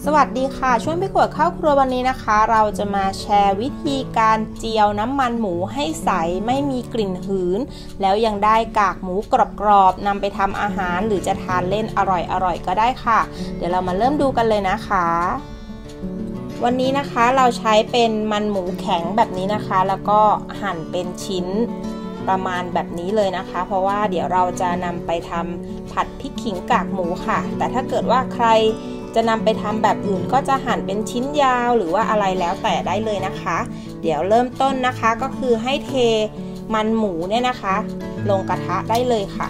สวัสดีค่ะช่วงพี่ขวดเข้าครัววันนี้นะคะเราจะมาแชร์วิธีการเจียวน้ำมันหมูให้ใสไม่มีกลิ่นหืนแล้วยังได้กากหมูกรอบๆนำไปทำอาหารหรือจะทานเล่นอร่อยๆก็ได้ค่ะเดี๋ยวเรามาเริ่มดูกันเลยนะคะวันนี้นะคะเราใช้เป็นมันหมูแข็งแบบนี้นะคะแล้วก็หั่นเป็นชิ้นประมาณแบบนี้เลยนะคะเพราะว่าเดี๋ยวเราจะนำไปทำผัดพริกขิงกากหมูค่ะแต่ถ้าเกิดว่าใครจะนำไปทำแบบอื่นก็จะหั่นเป็นชิ้นยาวหรือว่าอะไรแล้วแต่ได้เลยนะคะเดี๋ยวเริ่มต้นนะคะก็คือให้เทมันหมูเนี่ยนะคะลงกระทะได้เลยค่ะ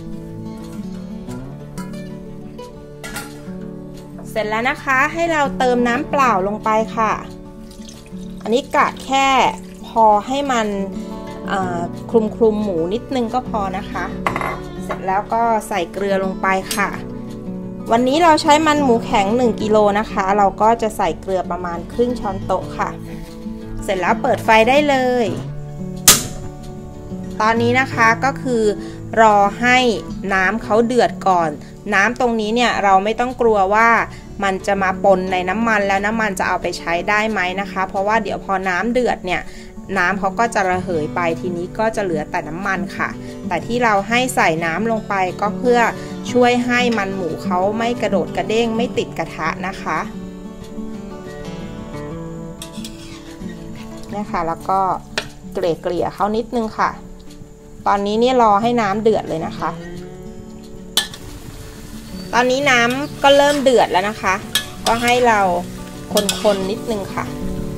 เสร็จแล้วนะคะให้เราเติมน้ำเปล่าลงไปค่ะอันนี้กะแค่พอให้มันคลุมหมูนิดนึงก็พอนะคะเสร็จแล้วก็ใส่เกลือลงไปค่ะวันนี้เราใช้มันหมูแข็ง1 กิโลนะคะเราก็จะใส่เกลือประมาณครึ่งช้อนโต๊ะค่ะเสร็จแล้วเปิดไฟได้เลยตอนนี้นะคะก็คือรอให้น้ำเขาเดือดก่อนน้ำตรงนี้เนี่ยเราไม่ต้องกลัวว่ามันจะมาปนในน้ำมันแล้วน้ำมันจะเอาไปใช้ได้ไหมนะคะเพราะว่าเดี๋ยวพอน้ำเดือดเนี่ยน้ำเขาก็จะระเหยไปทีนี้ก็จะเหลือแต่น้ำมันค่ะแต่ที่เราให้ใส่น้ำลงไปก็เพื่อช่วยให้มันหมูเขาไม่กระโดดกระเด้งไม่ติดกระทะนะคะนะคะแล้วก็เกลี่ยเขานิดนึงค่ะตอนนี้เนี่ยรอให้น้ำเดือดเลยนะคะตอนนี้น้ำก็เริ่มเดือดแล้วนะคะก็ให้เราคนนิดนึงค่ะ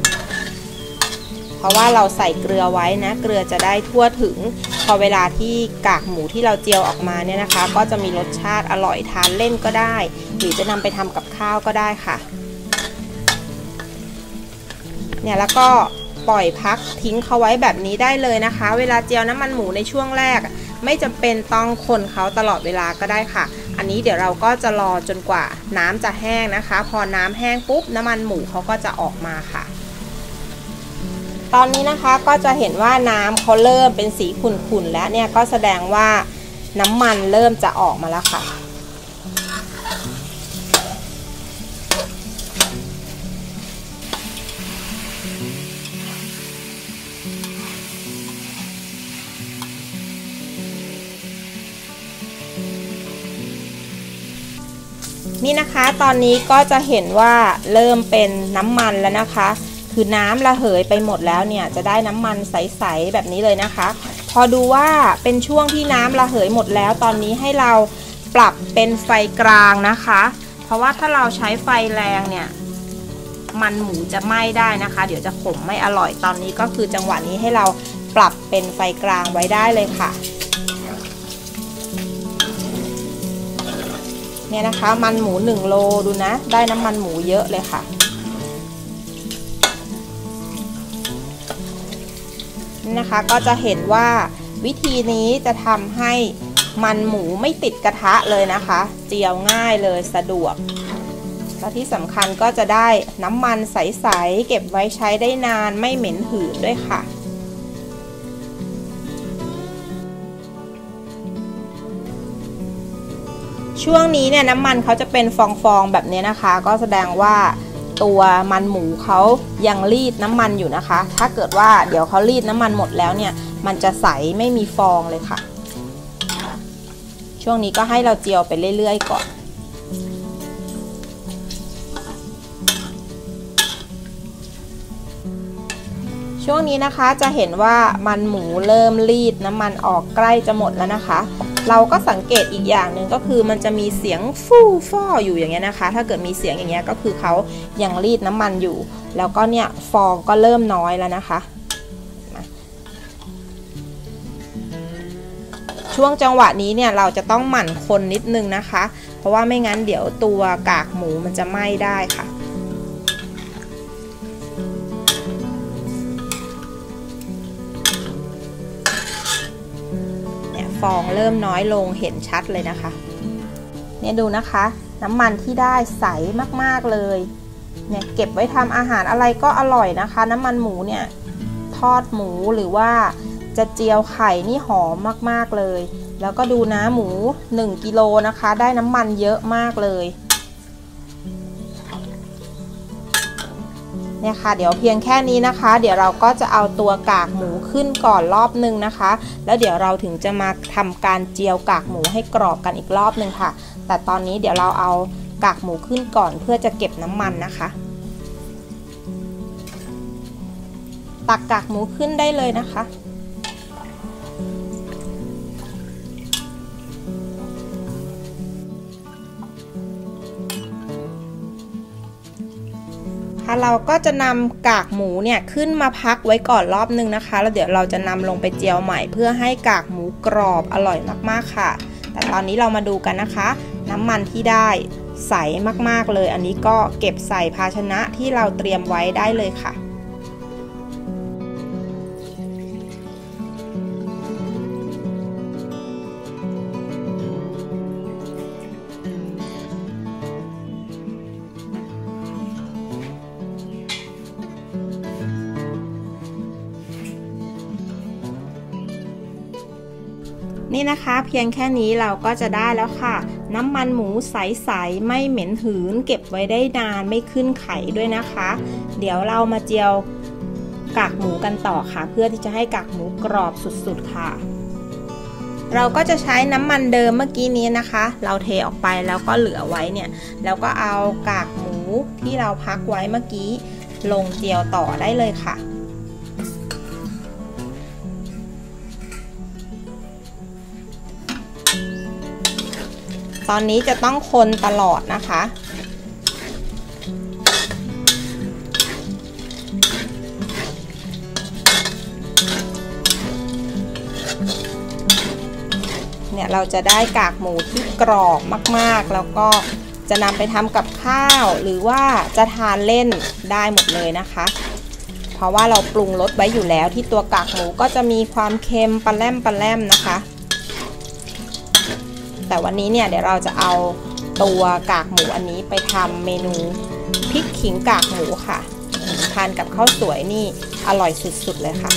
เพราะว่าเราใส่เกลือไว้นะเกลือจะได้ทั่วถึงพอเวลาที่กากหมูที่เราเจียวออกมาเนี่ยนะคะก็จะมีรสชาติอร่อยทานเล่นก็ได้หรือจะนำไปทำกับข้าวก็ได้ค่ะเนี่ยแล้วก็ปล่อยพักทิ้งเขาไว้แบบนี้ได้เลยนะคะเวลาเจียวน้ำมันหมูในช่วงแรกไม่จำเป็นต้องคนเขาตลอดเวลาก็ได้ค่ะอันนี้เดี๋ยวเราก็จะรอจนกว่าน้ำจะแห้งนะคะพอน้ำแห้งปุ๊บน้ำมันหมูเขาก็จะออกมาค่ะตอนนี้นะคะก็จะเห็นว่าน้ำเขาเริ่มเป็นสีขุ่นๆแล้วเนี่ยก็แสดงว่าน้ำมันเริ่มจะออกมาแล้วค่ะนี่นะคะตอนนี้ก็จะเห็นว่าเริ่มเป็นน้ำมันแล้วนะคะคือน้ำระเหยไปหมดแล้วเนี่ยจะได้น้ำมันใสๆแบบนี้เลยนะคะพอดูว่าเป็นช่วงที่น้ำระเหยหมดแล้วตอนนี้ให้เราปรับเป็นไฟกลางนะคะเพราะว่าถ้าเราใช้ไฟแรงเนี่ยมันหมูจะไหม้ได้นะคะเดี๋ยวจะขมไม่อร่อยตอนนี้ก็คือจังหวะนี้ให้เราปรับเป็นไฟกลางไว้ได้เลยค่ะเนี่ยนะคะมันหมู1 โลดูนะได้น้ำมันหมูเยอะเลยค่ะนี่นะคะก็จะเห็นว่าวิธีนี้จะทำให้มันหมูไม่ติดกระทะเลยนะคะเจียวง่ายเลยสะดวกและที่สำคัญก็จะได้น้ำมันใสๆเก็บไว้ใช้ได้นานไม่เหม็นหืนด้วยค่ะช่วงนี้เนี่ยน้ำมันเขาจะเป็นฟองๆแบบนี้นะคะก็แสดงว่าตัวมันหมูเขายังรีดน้ำมันอยู่นะคะถ้าเกิดว่าเดี๋ยวเขารีดน้ำมันหมดแล้วเนี่ยมันจะใสไม่มีฟองเลยค่ะช่วงนี้ก็ให้เราเจียวไปเรื่อยๆก่อนช่วงนี้นะคะจะเห็นว่ามันหมูเริ่มรีดน้ำมันออกใกล้จะหมดแล้วนะคะเราก็สังเกตอีกอย่างหนึ่งก็คือมันจะมีเสียงฟู่ฟ่ออยู่อย่างเงี้ยนะคะถ้าเกิดมีเสียงอย่างเงี้ยก็คือเขายังรีดน้ำมันอยู่แล้วก็เนี่ยฟองก็เริ่มน้อยแล้วนะคะช่วงจังหวะนี้เนี่ยเราจะต้องหมั่นคนนิดนึงนะคะเพราะว่าไม่งั้นเดี๋ยวตัวกากหมูมันจะไหม้ได้ค่ะฟองเริ่มน้อยลงเห็นชัดเลยนะคะเนี่ยดูนะคะน้ำมันที่ได้ใสมากๆเลยเนี่ยเก็บไว้ทำอาหารอะไรก็อร่อยนะคะน้ำมันหมูเนี่ยทอดหมูหรือว่าจะเจียวไข่นี่หอมมากๆเลยแล้วก็ดูนะหมู1 กิโลนะคะได้น้ำมันเยอะมากเลย นเนี่ยค่ะเดี๋ยวเพียงแค่นี้นะคะเดี๋ยวเราก็จะเอาตัวกากหมูขึ้นก่อนรอบนึงนะคะแล้วเดี๋ยวเราถึงจะมาทำการเจียวกากหมูให้กรอบกันอีกรอบนึงค่ะแต่ตอนนี้เดี๋ยวเราเอากากหมูขึ้นก่อนเพื่อจะเก็บน้ำมันนะคะตักกากหมูขึ้นได้เลยนะคะเราก็จะนำกากหมูเนี่ยขึ้นมาพักไว้ก่อนรอบนึงนะคะแล้วเดี๋ยวเราจะนำลงไปเจียวใหม่เพื่อให้กากหมูกรอบอร่อยมากๆค่ะแต่ตอนนี้เรามาดูกันนะคะน้ำมันที่ได้ใสมากๆเลยอันนี้ก็เก็บใส่ภาชนะที่เราเตรียมไว้ได้เลยค่ะนี่นะคะเพียงแค่นี้เราก็จะได้แล้วค่ะน้ำมันหมูใสๆไม่เหม็นหืนเก็บไว้ได้นานไม่ขึ้นไข่ด้วยนะคะเดี๋ยวเรามาเจียวกากหมูกันต่อค่ะเพื่อที่จะให้กากหมูกรอบสุดๆค่ะเราก็จะใช้น้ำมันเดิมเมื่อกี้นี้นะคะเราเทออกไปแล้วก็เหลือไว้เนี่ยแล้วก็เอากากหมูที่เราพักไว้เมื่อกี้ลงเจียวต่อได้เลยค่ะตอนนี้จะต้องคนตลอดนะคะเนี่ยเราจะได้กากหมูที่กรอบมากๆแล้วก็จะนำไปทำกับข้าวหรือว่าจะทานเล่นได้หมดเลยนะคะเพราะว่าเราปรุงรสไว้อยู่แล้วที่ตัวกากหมูก็จะมีความเค็มปลาแล่มนะคะแต่วันนี้เนี่ยเดี๋ยวเราจะเอาตัวกากหมูอันนี้ไปทำเมนูพริกขิงกากหมูค่ะทานกับข้าวสวยนี่อร่อยสุดๆเลยค่ะ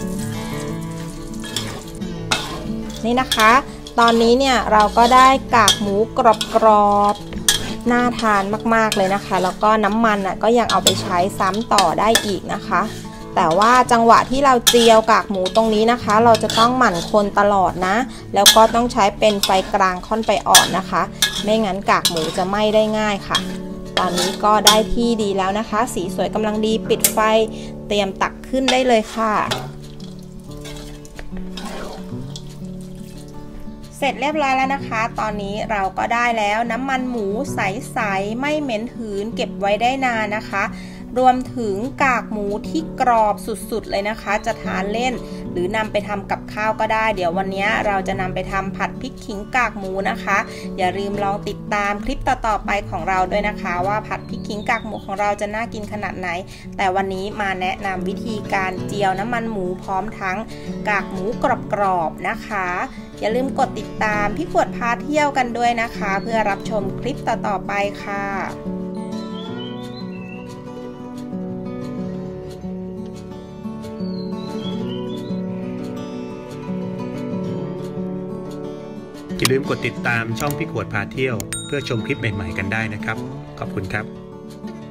นี่นะคะตอนนี้เนี่ยเราก็ได้กากหมูกรอบๆน่าทานมากๆเลยนะคะแล้วก็น้ำมันก็ยังเอาไปใช้ซ้ำต่อได้อีกนะคะแต่ว่าจังหวะที่เราเจียวกากหมูตรงนี้นะคะเราจะต้องหมั่นคนตลอดนะแล้วก็ต้องใช้เป็นไฟกลางค่อนไปอ่อนนะคะไม่งั้นกากหมูจะไหม้ได้ง่ายค่ะตอนนี้ก็ได้ที่ดีแล้วนะคะสีสวยกำลังดีปิดไฟเตรียมตักขึ้นได้เลยค่ะเสร็จเรียบร้อยแล้วนะคะตอนนี้เราก็ได้แล้วน้ำมันหมูใสๆไม่เหม็นหืนเก็บไว้ได้นานนะคะรวมถึงกากหมูที่กรอบสุดๆเลยนะคะจะทานเล่นหรือนำไปทำกับข้าวก็ได้เดี๋ยววันนี้เราจะนำไปทำผัดพริกขิงกากหมูนะคะอย่าลืมลองติดตามคลิปต่อๆไปของเราด้วยนะคะว่าผัดพริกขิงกากหมูของเราจะน่ากินขนาดไหนแต่วันนี้มาแนะนำวิธีการเจียวน้ำมันหมูพร้อมทั้งกากหมูกรอบๆนะคะอย่าลืมกดติดตามพี่ขวดพาเที่ยวกันด้วยนะคะเพื่อรับชมคลิปต่อๆไปค่ะอย่าลืมกดติดตามช่องพี่ขวดพาเที่ยวเพื่อชมคลิปใหม่ๆกันได้นะครับขอบคุณครับ